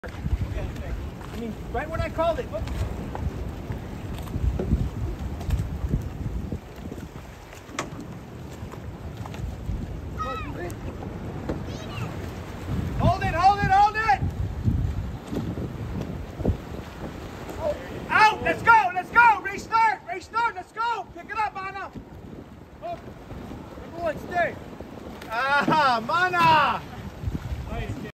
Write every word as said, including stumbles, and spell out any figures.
I mean, right when I called it. Look. Hold it, hold it, hold it! Out! Let's go, let's go! Restart, restart, let's go! Pick it up, Mana! Oh. Everyone stay! Ah, Mana!